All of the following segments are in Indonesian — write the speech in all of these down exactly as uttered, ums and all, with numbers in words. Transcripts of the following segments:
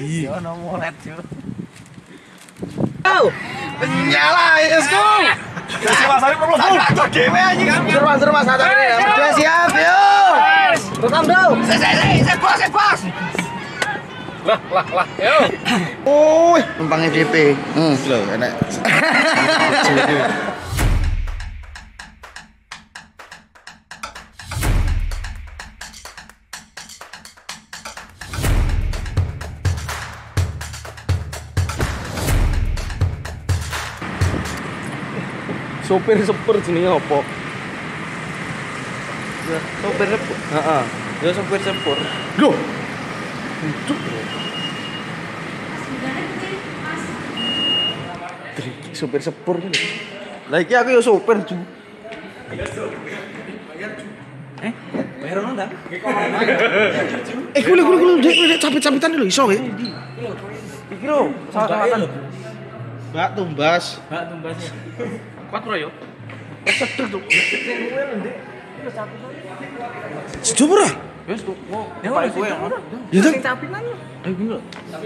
Yo ono molet yo. Oh, nyala let's go. Si Mas Ari perlu tak dhewe anjing. Seru seru Mas Hatta ini. Sudah siap yo. Rekam dong. Se se se bos se bos. Lah lah lah yo. Oh, numpang F Y P. Hmm, lho enak. Sopir sepur jenenge apa? Ya, sopir sepur. Heeh. Ya sopir sepur. Loh. Untuk sopir sepur kan. Lah iki aku ya sopir, Ju. Eh, bayar ono ta? Eh, kulo kulo kulo dek capit-capitan lho iso e. Iki lho, salatan. Mbak tumbas. Mbak tumbas. Kuat bro yo. Sedek tuh. Sejumur ah? Wes kok. Ya paling kowe yang ono. Ya kan? Capitan lho. Ayo gini lho.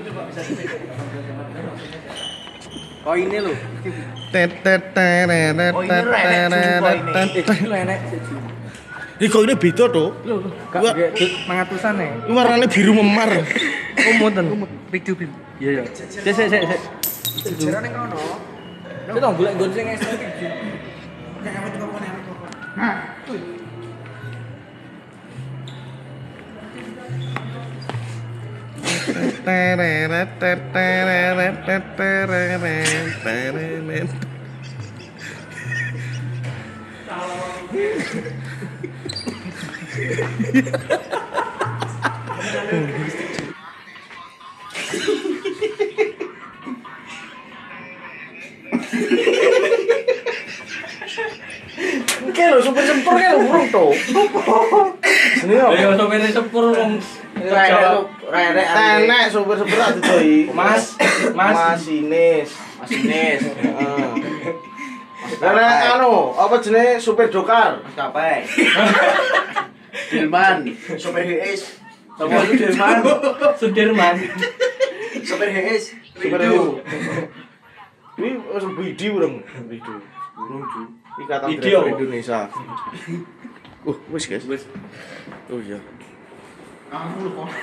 Koine lho. Tet tet teret Oh ini enek tet. Iki lho enek. Iki kok ini beda to? Lho, gak gak mangatusan e. Ini warnanya biru memar. Oh mboten. Pidu pidu. Iya ya. Sik sik sik sik. Jejeran ning kono. Kita tong golek nggon sing es pidu. Nek awet kok kene aku. Hah. Teret tet teret tet teret teret. Oke lho, sopir sepur kan lho burung to. Ini apa? Ya sopir sepur wong Rere enek sopir sepur ati doi. Mas, Mas masinis. masinis. Heeh. Rere anu, apa jenenge sopir dokar? Maskapai. Dilman, Sopir H S. sama Sudirman. Sudirman. Sopir H S. Sopir U. Ini wis bidi urung. Bidi. Urung ju. Ikatan Video. Driver Indonesia. Uh, wis guys. Wis. Oh iya. Kamu lho kok.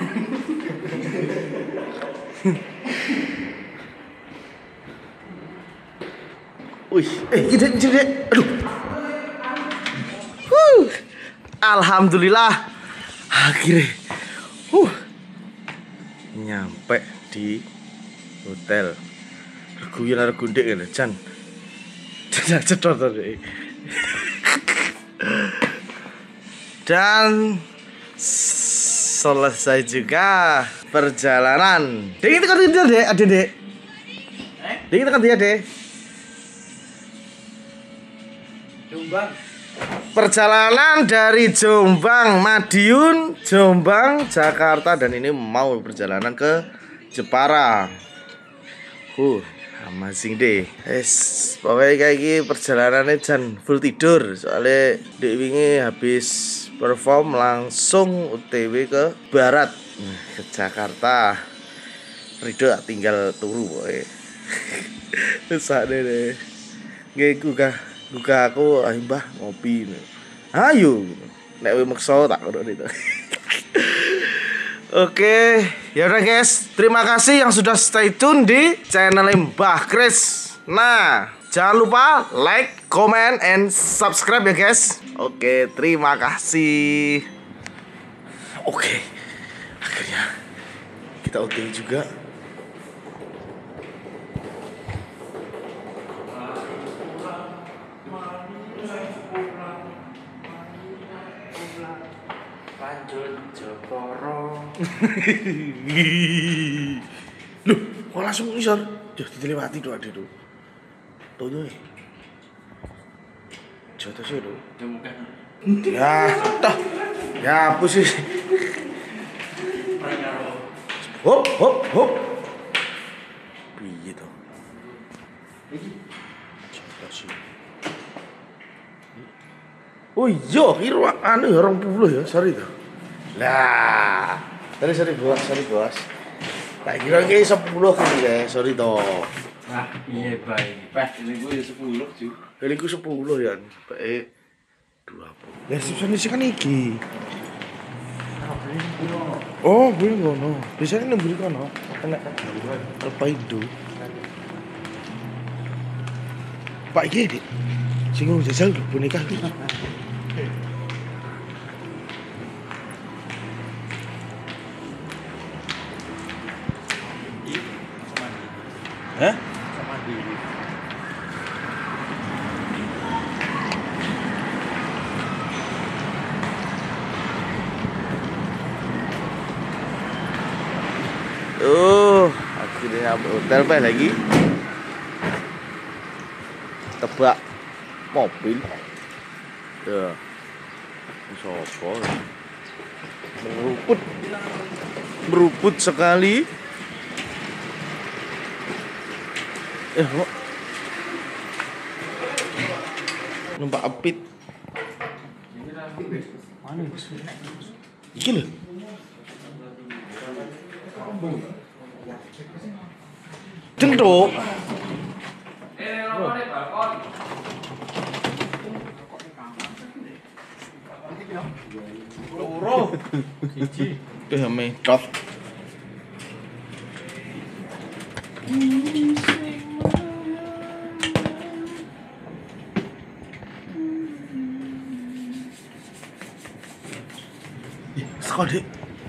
Wih, eh gede gede. Aduh. Huh. Alhamdulillah. Akhirnya. Huh. Nyampe di hotel. Reguyan arep gundek ya, Jan. Jan cedot tadi. Dan selesai juga perjalanan. Dek itu kan dia dek, ada dek. Eh? Dek itu kan dia dek. Jombang. Perjalanan dari Jombang, Madiun, Jombang, Jakarta dan ini mau perjalanan ke Jepara. Huh, amazing deh. Es, pokoknya kayak gini perjalanannya jan full tidur soalnya dek wingi habis perform langsung O T W ke barat ke Jakarta. Rido tinggal turu boy. Terus ada deh. Gak gugah gugah aku ayo mbah ngopi. Ayo. Nek kowe meksa tak ngono itu. Oke, ya udah guys. Terima kasih yang sudah stay tune di channel Mbah Kris. Nah, jangan lupa like, comment, and subscribe ya guys. Oke, terima kasih. Oke, akhirnya kita O T W juga. Lanjut Jepara. Loh, kok langsung ngisor? Duh, dilewati tuh ade tuh. Tuh tuh. Jatuh sih tuh. Ya mungkin. Ya, dah. Ya, hapus sih. Hop, hop, hop. Piye to? Jatuh sih. Oh iya, kira anu ya orang puluh ya, sorry tuh. Lah, tadi sorry bos, sorry bos. Tak kira ki sepuluh kali ya, sorry toh. Nah, iya baik. Peh, ini gue ya sepuluh cuy. Kali ku sepuluh ya. Baik. dua puluh. Ya resepsionis kan iki. Oh, gue ngono. Biasanya nemburi kono. Enak. Apa itu? Pak iki, Dik. Sing ngomong jajal boneka iki. Hah? Sama diri. Oh, akhirnya sampai hotel Pak lagi. Tebak mobil. Ya. Sopo. Meruput. Meruput sekali. Eh, kok numpak apit. Mana? Iki lho. Cendok. Loro. Siji. Wis ame top. Sekolah Dik.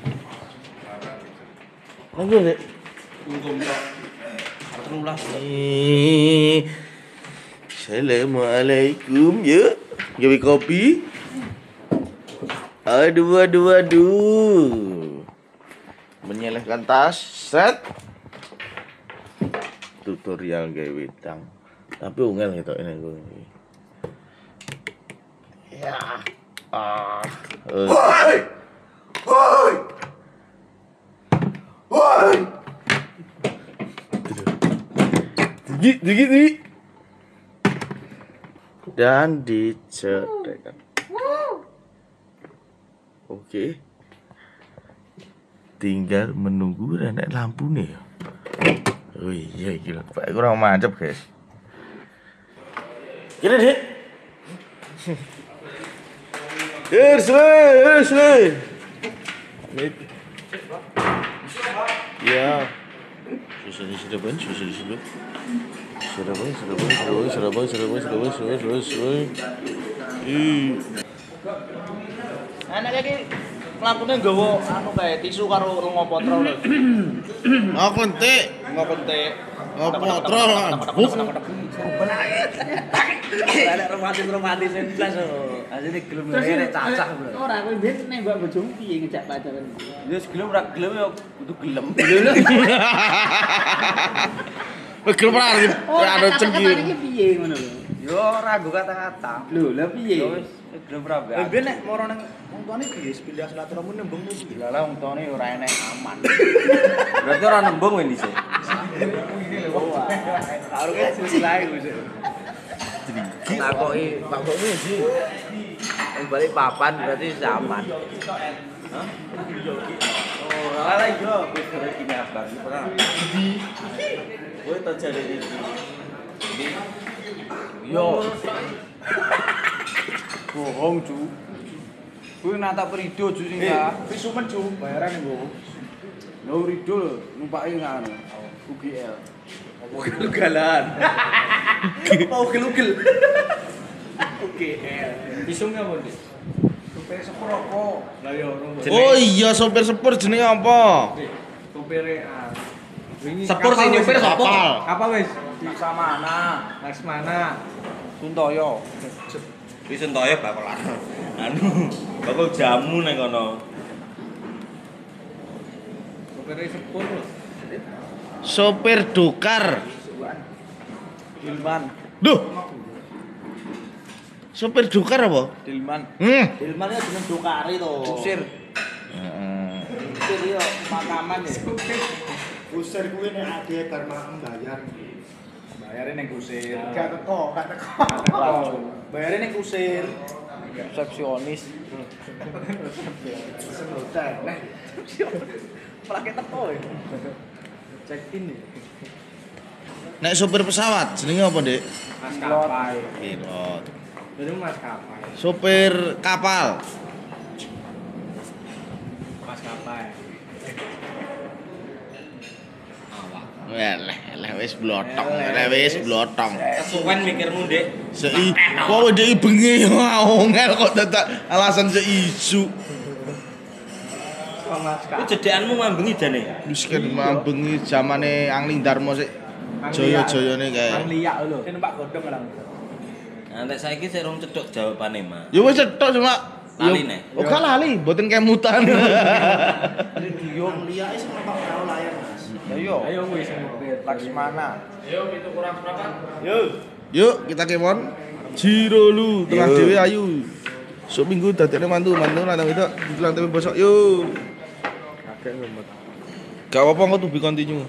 Lanjut Dik. Untung tok. Terulas. Assalamualaikum ya. Gawe kopi. Aduh aduh aduh. Menyelehkan tas set. Tutorial gawe wedang. Tapi ungel gitu ini gue. Ya. Ah. Woi. Woi. Woi. Tinggi, tinggi, tinggi. Dan dicedekan. Oke. Tinggal menunggu renek lampu nih. Oh iya, gila. Pak kurang mantap, guys. Gini, Dik. Yes, yes, yes. Ya. Susah di sini, Bang. Susah di sini. Sudah, Bang. Sudah, Bang. Sudah, Bang. Sudah, Bang. Sudah, Bang. Sudah, Bang. Sudah, Bang. Sudah. Ih. Enak iki mlakune nggawa anu kae tisu karo lunga potro lho. Oh, pentik. Lunga pentik. Oh, potro lah. Buk. Ada romantis-romantis blas oh. Asline gelem ngene cacah bro. Ora kowe mbien nembak bojomu piye ngejak pacaran. Ya gelem ora gelem ya kudu gelem. Wes gelem ora arep anu cengki. Iki piye ngono lho. Yo ragu kata-kata. Lho, lha piye? Ya wis gelem ora Lah mbien nek moro nang wong tuane piye pindah silaturahmi nembung piye? Lah lah wong tuane ora enek aman. Berarti ora nembung wis dhisik. Karo ke silsilahe wis. Takoki Pak Bokmu sih. Yang balik papan berarti aman. Hah? Ora lah iya, wis karo kene abang ora. Di. Kowe tak jare iki. Yo. Bohong, Cu. Kuwi nata perido Ju sing ta. Pisumen Ju, bayaran nggo. Lho rido lho, numpake ngono. U G L. Ugel-ugelan. Mau ugel-ugel. U G L. Bisungnya apa, Dik? Supir sepur apa? Lah ya ora. Oh iya, sopir sepur jenenge apa? Supire ah. Sepur sing nyopir sapa? Apa wis? Laksamana, Laksmana, Suntoyo. Wis entoke bakal anu, bakal jamu nang kono. Supire sepur lho. Sopir dokar. Dilman, Duh. Sopir dokar apa? Dilman. Hmm. Dilman ya jeneng Dokari to. Usir. Heeh. Usir yo makaman ya. Usir kuwi nek ade bar malam bayar. Bayare ning kusir. Gak teko, gak teko. Bayare ning kusir. Resepsionis. Pesen hotel. Nek Plake teko ya. Check in ya. Nek sopir pesawat jenenge apa, Dik? Maskapai. Pilot. Itu maskapai. Sopir kapal. Maskapai. Weleh, leh wis blotong, leh wis blotong. Kesuwen mikirmu, Dik. Sei, kok ndek bengi ngel kok dadak alasan seisu. Ku jedhekanmu mambengi jane. Wis kan mambengi zamane Angling Darmo sik. Jaya-jayane kae. Mang liyak lho. Ini Pak Godhong lah. Nah, nek saiki sik rong cedhok jawabane, Mas. Ya wis cetok cuma Lali nih. Oh, gak lali, mboten kemutan. Yang liya is numpak perahu layar, Mas. Ayo. Ayo wis sing Laksmana. Ayo itu kurang seprapat. Yuk, kita kemon. Jiro lu, tengah dhewe ayu. Sok minggu dadekne mantu, mantu lanang itu bilang tapi bosok yuk. Kakek ngemet. Gak apa-apa kok to be continue.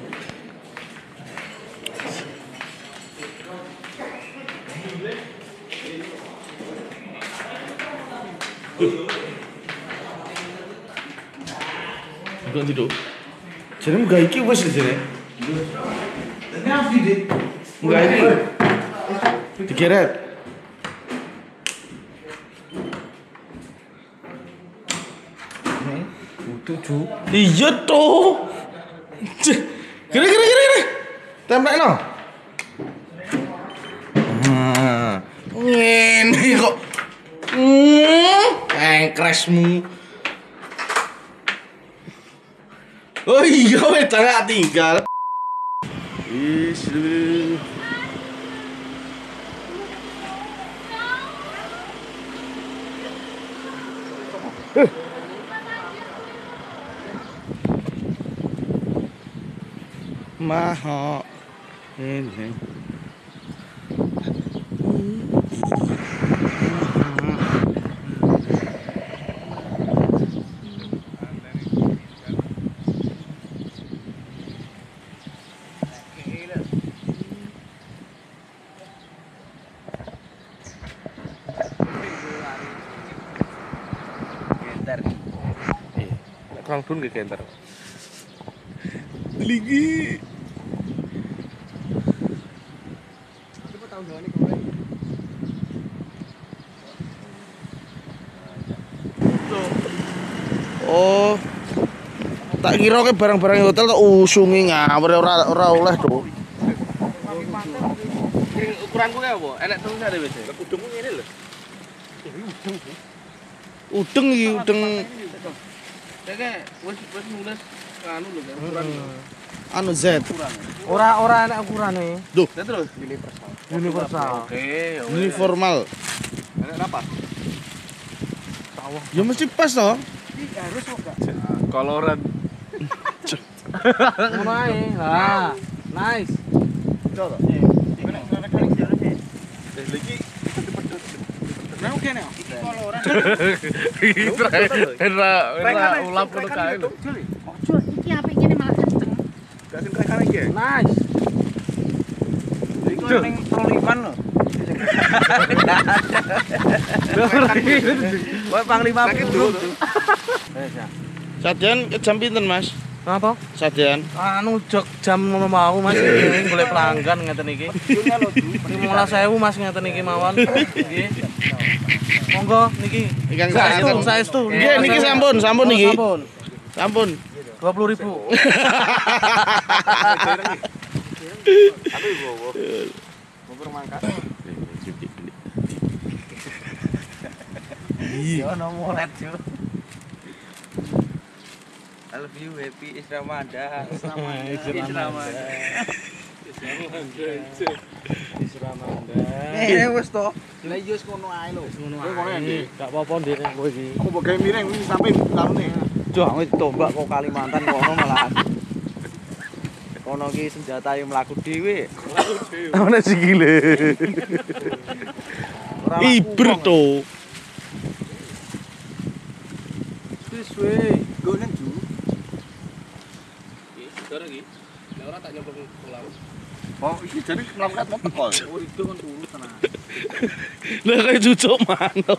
Bukan tidur. Jadi muka iki wis jene. Ini apa Dik? Muka iki. Digeret. Tujuh. Iya toh. Kira kira kira kira. Templekno. Nah, ngene kok. Hmm, engkresmu. Oh iya, wes gak tinggal. Wis. Maha ini. Kurang pun ke kenter. Lagi. Oh. Tak kira ke barang-barang hotel tak usungi ngawur ora ora oleh to. Ukuranku kayak apa? Enak tuh ada biasa. Kudungmu ngene lho. Udeng iki udeng Kayak wis wis nulis anu lho ukuran. anu Z. Ora ora enak ukurane. Duh, Terus universal. Universal. Oke, uniformal. enak apa? Ya mesti pas toh. Harus kok gak. Koloran. Ngono ae. Nah, nice. Coba. Nah, oke nih. Koloran. Era era ulap ngono kae lho. Ojo iki apik ngene malah kenceng. Gak sing kaya iki. Nice. Iku ning proliman lho. Wah, panglima burung. Sadean ke jam pinten, Mas? Apa? Sadean. Anu jok jam ngono mau Mas iki golek pelanggan ngeten iki. lima belas ribu Mas ngeten iki mawon. Nggih. Monggo niki. Ingkang Saestu, saestu. saestu. Nggih niki sampun, sampun niki. Sampun. Sampun. dua puluh ribu. Tapi gowo. Ngoper mangkat. Yo nomor Q. I love you, happy Is Ramadan. Ramadan. Is Ramadan. Is Ramadan. Eh, wis to. Lah yo wis ngono ae lho. Ngono ae. Gak apa-apa ndek kowe iki. Aku mbok gawe miring iki sampe kalune. Cuk, wis tombak kok Kalimantan kono malahan. Kono ki senjata yang mlaku dhewe. Ana sikile. Iber to. Wis we. Go nang ju. Oh, iki jane mlakukan mau teko. Oh, itu kan dulu tenan. Lah kayak cucuk mano.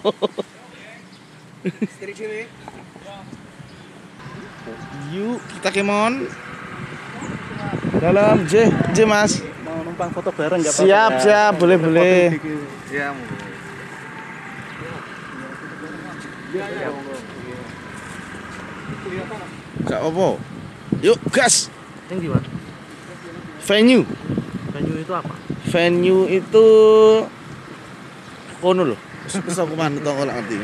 Istri dhewe. Yuk, kita kemon. Dalam, J, J Mas. Mau numpang foto bareng enggak Siap, siap, boleh, boleh. Ya, Gak apa. Yuk, gas. Yang di mana? Venue. Venue itu apa? Venue itu kono lho. Wis aku manut kok ora ngerti.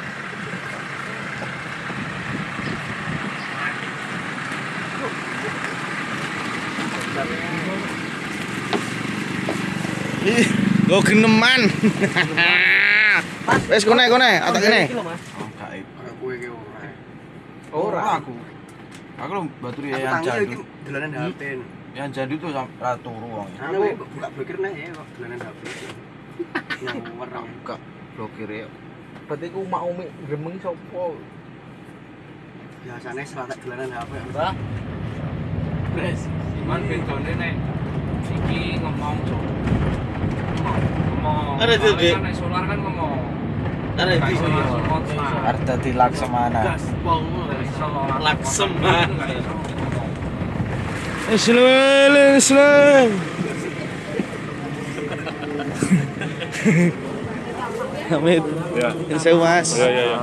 Ih, go geneman. Wes kone kone, atak kene. Aku iki ora. Ora aku. Aku lho baturi yang jadu. Dolanan H P. Yang jadu tuh ra turu wong. Aku buka blokir nih ya kok dolanan H P. Yang werang. Buka blokir ya. berarti ku mak umi gremeng sapa? Biasanya selatak dolanan H P. Mbah. Wes, iman bedone nek iki ngomong cok. Ngomong. Ada tuh, Dik. Nek solar kan ngomong. Ada di Arta di Laksamana. Gaspol Laksamana. Islam, Islam. Amit. Ya. Saya Mas. Ya, ya, ya.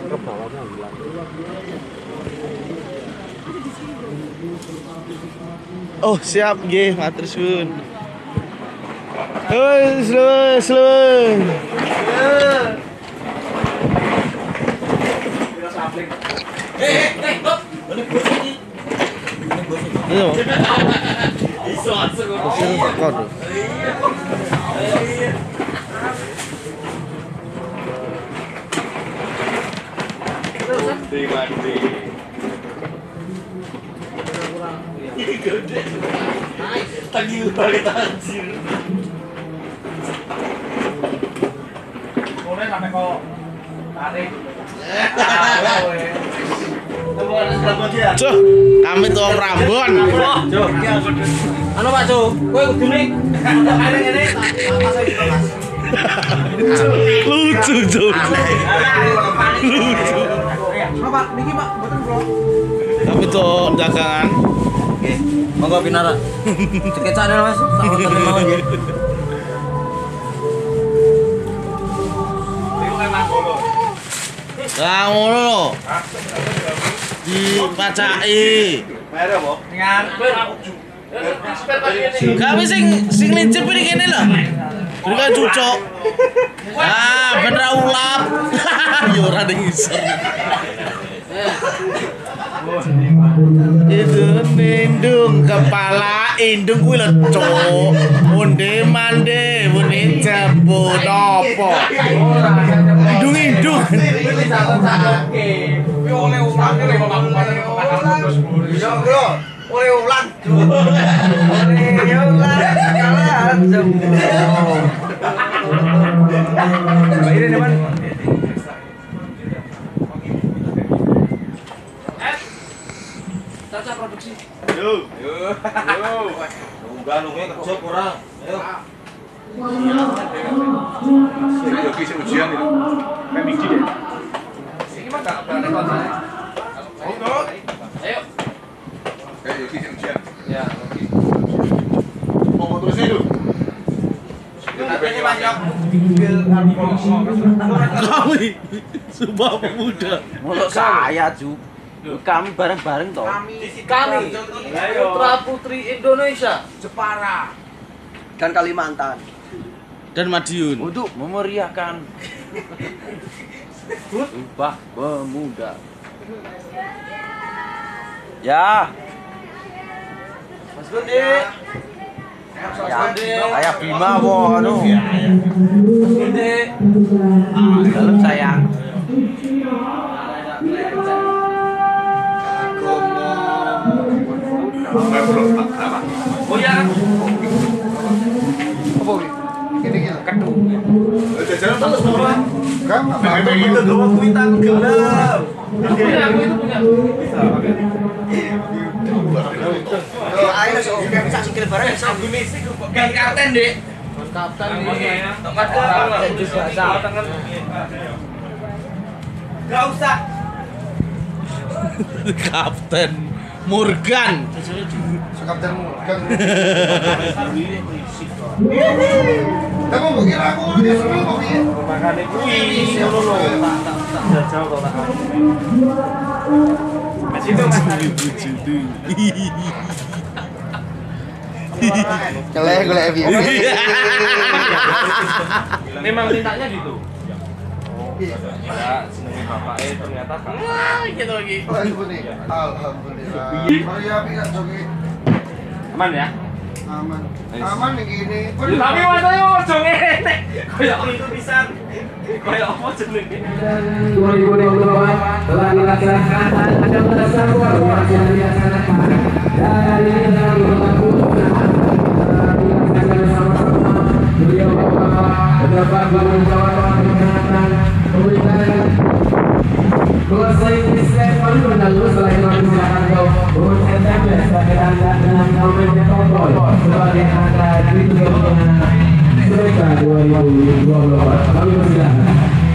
Oh, siap nggih, matur suwun. Hoi, Islam, Islam. Iya. Iso asuk kok. Mandi mandi. Tagi balik anjir. Boleh sampai kok tarik. Cuk, kami tuh Rambon. Cuk. Anu Pak Cuk, kowe kudu nih. Arek ngene Lucu, Cuk. Lucu. Pak, niki Pak, mboten kula. Kami tuh dagangan. Oke. Monggo pinara. Cekecane Mas, sak wonten mawon nggih. Lah ngono lho. Dipacaki. Bayar apa? Kami sing sing lincip ini kene lho. Kuwi kan cucuk. Ah, bener ulap. Yo ora ning isor. Itu nindung kepala indung kuwi lho, Cuk. Onde mande muni jambu nopo. Indung-indung. Kuwi oleh ulang lho oleh ulang. Oleh ulang kalah semua. Bayirin teman. Caca produksi. Yo. Yo. Yo. Nunggal nunggu kerja kurang. Ayo. Yo bisa ujian itu. Kayak minggu deh. Ini mah enggak pernah rekod saya. Untuk. Ayo. Kayak yo bisa ujian. Ya, oke. Mau terus itu. Ini banyak. Kami Sumpah Pemuda. Mulut saya, Ju. Kami bareng-bareng toh. Kami putra putri Indonesia Jepara Dan Kalimantan. Dan Madiun. Untuk memeriahkan Sumpah Pemuda. Ya. Mas Gundi. Ya, kayak Bima wo anu. Mas Gundi. Dalam sayang. Oh ya. Apa ini? Ini kita kedu. Jajaran terus semua. Kamu Memang itu dua kuitan gelap. Punya aku itu punya. Kalau ayo so bisa sikil bareng bisa. Kan kapten, Dek. Kapten nih. Tempat kapten juga sama. Enggak usah. Kapten Morgan. Kapten Morgan. Kamu mau kira aku ini seneng kok piye? Makane kuwi ngono lho, tak tak tak jajal kok tak. Mas itu Mas. Keleh golek piye? Memang mintanya gitu. Ya, senengin bapaknya ternyata kan. Wah, gitu lagi. Alhamdulillah. Mari api gak joki. Aman ya? Aman. Aman nih gini. Ya, tapi matanya ojo ngene. Kayak itu pisan. Kayak apa jenenge? dua ribu dua puluh empat telah dilaksanakan akan bersambung yang dilaksanakan dari dalam dilaksanakan bersama-sama beliau Bapak Bapak Gubernur Jawa Tengah mengingatkan pemerintahan selesai Islam baru lalu setelah itu silakan kau urus S M S sebagai tanda dengan nomornya tombol sebagai tanda ditutupnya mereka dua ribu dua puluh empat kami persilakan.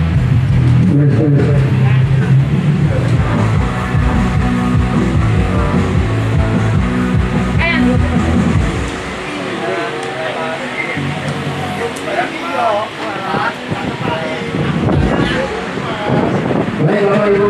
Baik Bapak Ibu.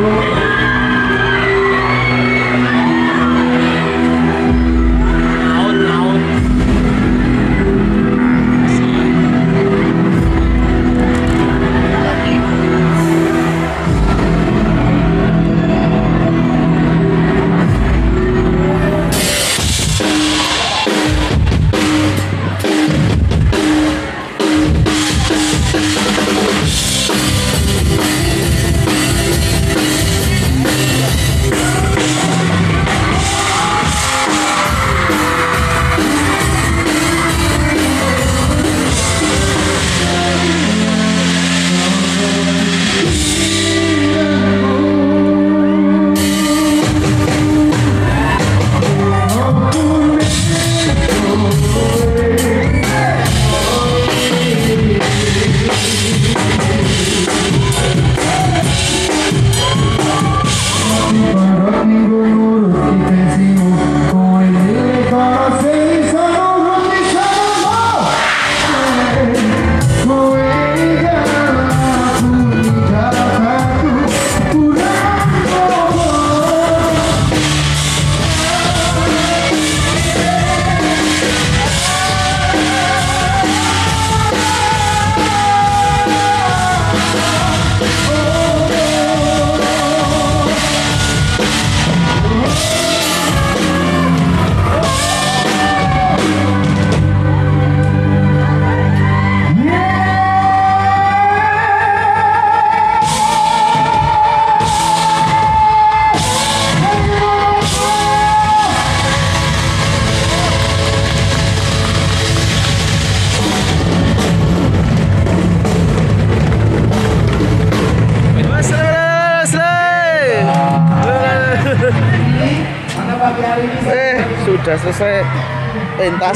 Eh, sudah selesai pentas.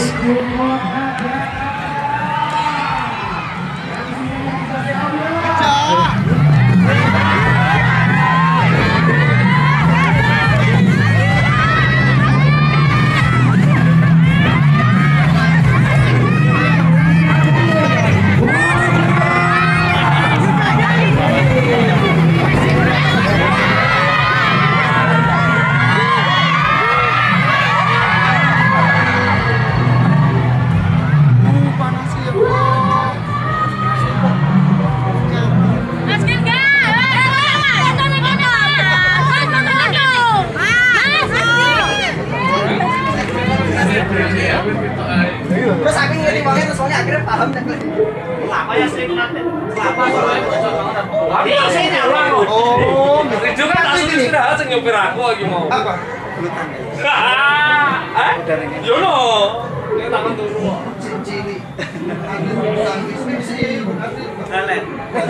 Terus aku ngiri banget terus soalnya akhirnya paham deh. Apa ya sih nanti? Apa soalnya? Iya sih nyala. Oh, Itu kan langsung istirahat sing nyopir aku lagi mau. Apa? Bulu tangkis. Eh? Yo no. Ini tangan turu. Cili. Bulu tangkis ini sih. Kalian.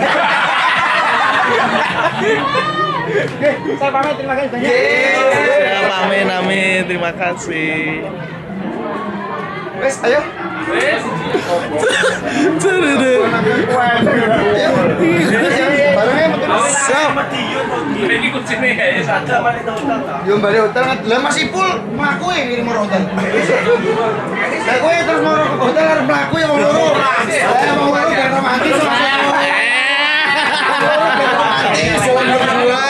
Saya pamit, terima kasih banyak. Ya, amin amin, terima kasih. Wes, ayo. Ini kucingnya ya, saja balik hotel. Yo balik hotel kan, lah Mas Ipul mlaku ya ngirim mau hotel. Lah kowe terus mau hotel arep mlaku ya wong loro. Lah wong loro ben romantis sama. Romantis wong berdua.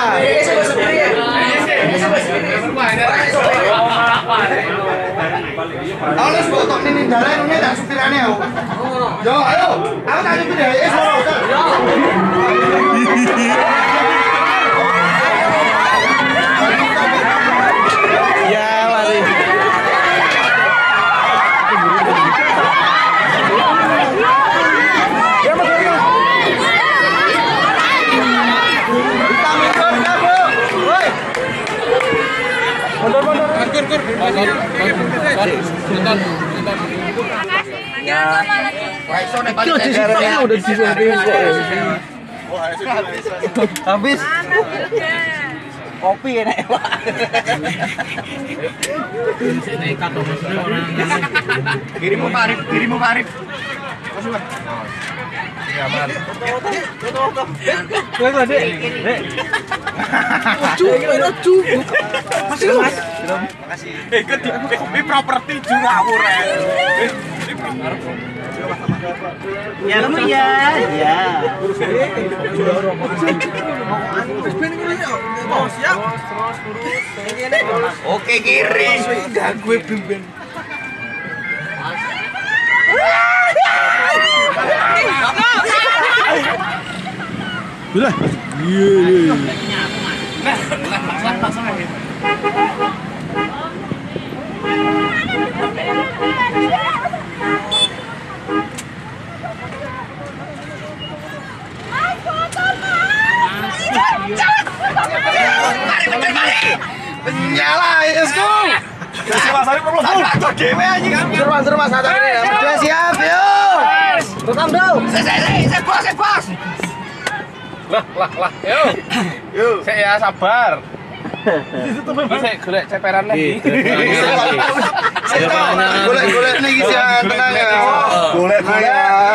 Alas foto ini dalan ini tak supirane aku. Yo ayo, aku tak supir ya, es mau hotel. Ya, mari. Habis. Kopi enak Pak. Kirimu Arif, kirimu Arif. Masuk Mas. Aman. Foto-foto. Foto, Dek. Dek. Lucu, lucu. Masih Mas. Makasih. Eh, ke di properti Jurangapura. Ini properti. Ya kamu ya, ya. Oh siap. Oke kiri. Enggak gue bimbing. Udah. Iya iya. Nah, langsung aja. Nyala, esku. Si Mas Arif perlu full. Atur dhewe anjing. Seru seru Mas Atur ini. Berdua siap, yuk. Rekam dong. Se se se bos, se bos. Lah, lah, lah. Yuk. Yuk. Sik ya sabar. Sik golek ceperan lagi. Golek-golek niki sih tenang ya. Golek-golek.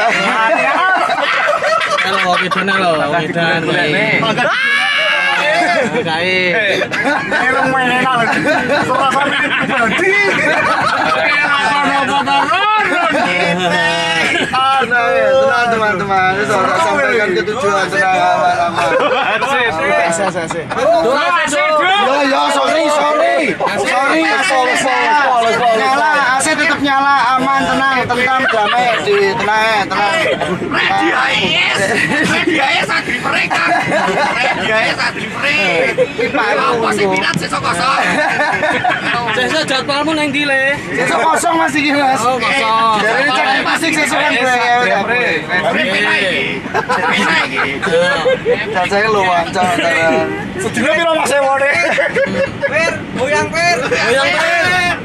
Halo, kidane lho, kidane. Kae. Elong main enak lho. Sorak-sorak berhenti. Tenang teman-teman, saya sampaikan ke tujuan tenang aman-aman. Ya ya sorry sorry sorry nyala A C tetap nyala aman tenang tentram damai di tenang tenang. Media sadri mereka. Media sadri mereka. Apa sih minat sesok kosong? Sesuk jadwalmu nang ndi le? Sesuk kosong Mas iki Mas. Oh, kosong. Jadi cek pasti sesuk kan gue ya. Cacahnya luang cak. Sedina piro Mas ewone? Per, goyang per. Goyang per.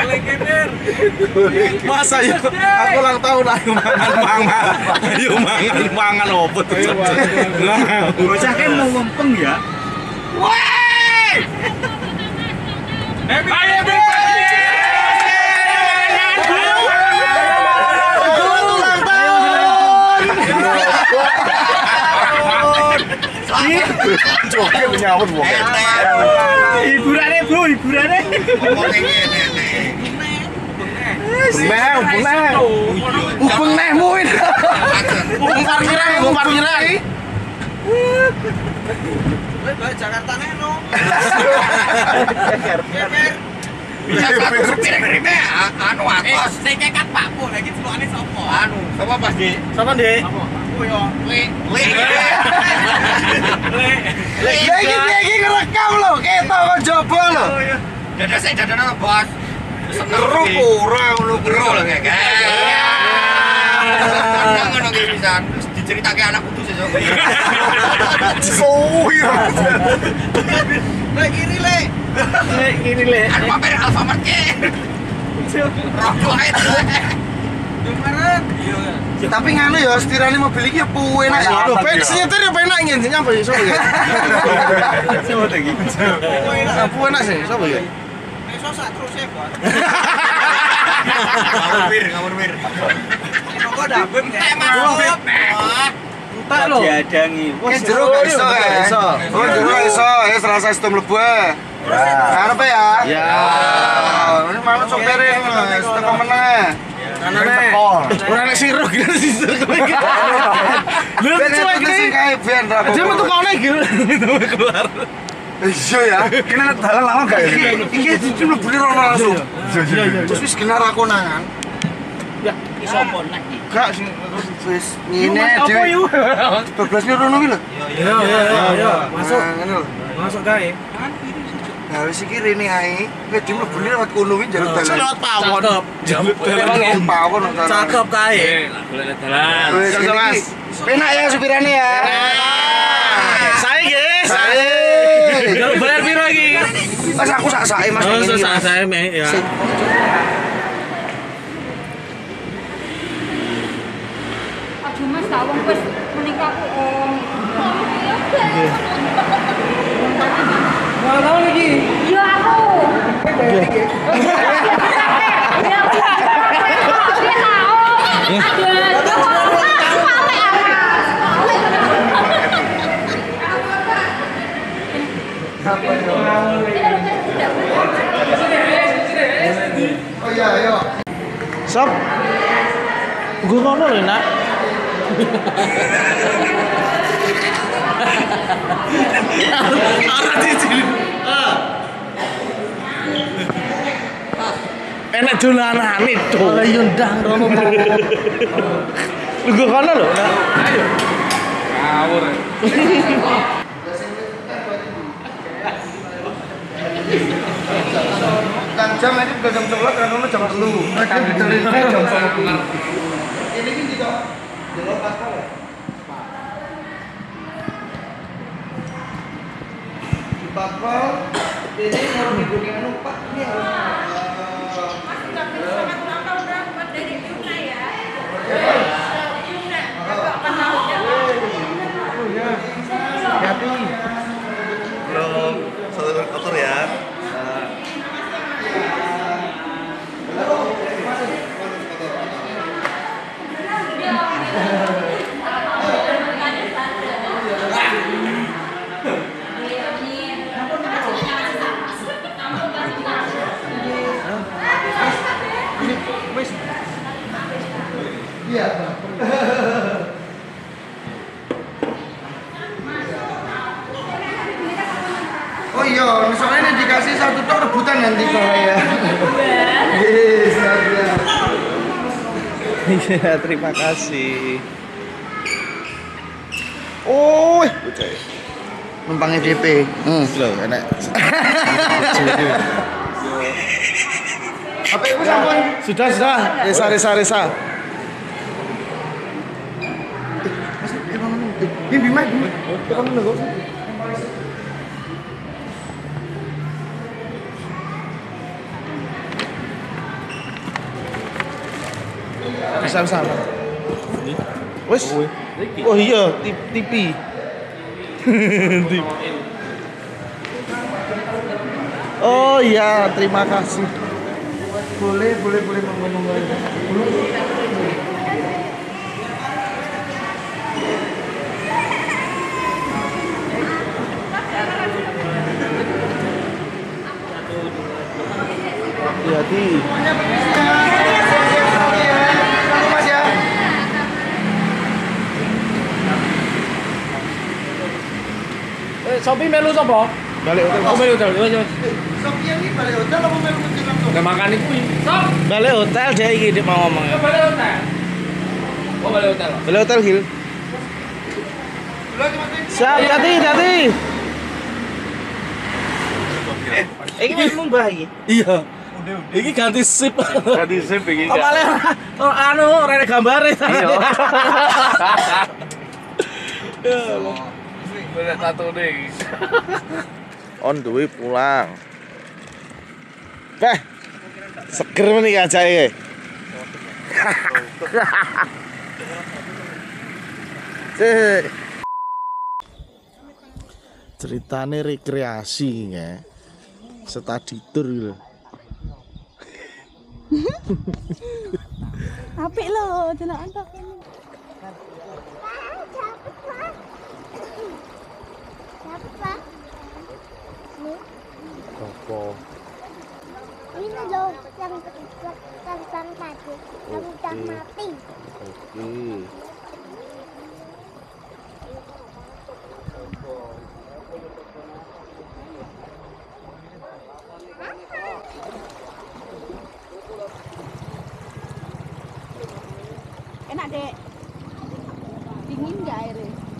Masa ya aku ulang tahun ayo mangan mangan. Ayo mangan mangan opo tuh. Nah, bocah kan mau ngempeng ya. Woi! Happy birthday! Ulang tahun. Joget menyambut wong. Hiburane, Bu, hiburane. Beneh, beneh. Ubeng nehmu ini. Ubeng parkiran, ubeng parkiran. Balik Jakarta neno. Bisa satu supir ngirime anu angkos. Sing kekat Pakku lagi celukane sapa? Anu, sapa Mas Dik? Sapa, Dik? Aku yo. Le, le. Le. Ya iki iki ngerekam lho, ketok kok jobo lho. Dadah sik dadah bos. Seru ora ngono kuwi lho, Kek. Ngono ki bisa diceritake anak putu sesuk. Suwi. Le kiri le. Le kiri le. Kan pamer Alfamart ki. Rokok ae. Kemarin. Tapi nganu ya setirane mobil iki ya enak ya. Lho, ben nyetir ya penak ngene nyampe iso ya. Coba lagi. Enak sih, sapa ya? Iso sak terus e, Bos. Ngawur wir, ngawur wir. Kok dabem ya? Tak lho. Diadangi. Wis jero gak iso ya. Iso. Oh, jero iso. Ya serasa sistem mlebu ae. Arepe ya. Ya. Ini malah sopere Mas, teko meneh. Kanane. Ora nek siro gila sisir kowe iki. Lho cuek iki kae ben ra. Dia metu kene iki keluar. Iya ya. Kene nek dalan lama gak iki. Iki iki mlebu rono langsung. Iya iya. Terus wis kena ra konangan. Ya, iso apa nek iki? Gak sing wis ngene dhewe. Bablas rono iki lho. Iya iya iya. Masuk. Ngene lho. Masuk kae. Nah wis iki rene ae. Nek di mlebu lewat kono kuwi njaluk dalan. Lewat pawon. Jaluk dalan pawon. Cakep kae. Golek dalan. Wis Mas. Penak ya supirane ya. Sae nggih, Sae. Kalau bayar piro iki? Mas aku sak sae Mas. Oh, ini, sak Mas. sae me ya. Aduh Mas, tak wong wis menika aku om. Mau tahu lagi? Iya aku. Ya aku. Dia tahu. Oh iya, ayo. Sob. Gue ngono lho, Nak. Ora dicilin. Enak dolanane to. Ora yo ndang rono to. Gue kono lho, Nak. Ayo. Ngawur. Kan jam ini udah jam sebelas kan ono jam telu. Kan diteliti jam sepuluh. Ini iki juga delok pasal ya. Di pasal ini mau dibuat anu Pak ini harus Mas udah sangat ulang tahun berapa dari Yuna ya? Yuna. hati. Belum, satu kotor ya. Iya. Oh iya, misalnya ini dikasih satu tok rebutan nanti bahaya. Yes, ya. Iya, terima kasih. Oh, numpang F Y P. Hmm, loh, enak. Apa itu sampun? Sudah, sudah. Resa, resa, resa. Ini bima, bima. Kamu nunggu. Bisa, bisa. Wes. Oh iya, T V. Oh iya, terima kasih. Boleh, boleh, boleh monggo-monggo. Hati-hati. Mas ya. Eh, Sopi melu sapa? Balik hotel. Oh, balik hotel. Wes, wes. Sofian ini balik hotel apa melu kucing langsung? Nggak makan itu. Sop. Balik hotel dia iki dia mau ngomong ya. Balik hotel. Oh, balik hotel. Balik hotel, Gil. Siap, hati, hati. Iki wis munggah iki. Iya. Iki ganti sip. Ganti sip iki. Kepale anu rene gambare. Iya. Bener tatune iki. On the way pulang. Beh. Seger meniki ajae. Cek. Ceritane rekreasi ya. Study tour gitu. Apik lo, jenengan tok. Apa? Ini loh yang terbang tadi, yang udah mati. Oke. Enak dek. Dingin nggak airnya?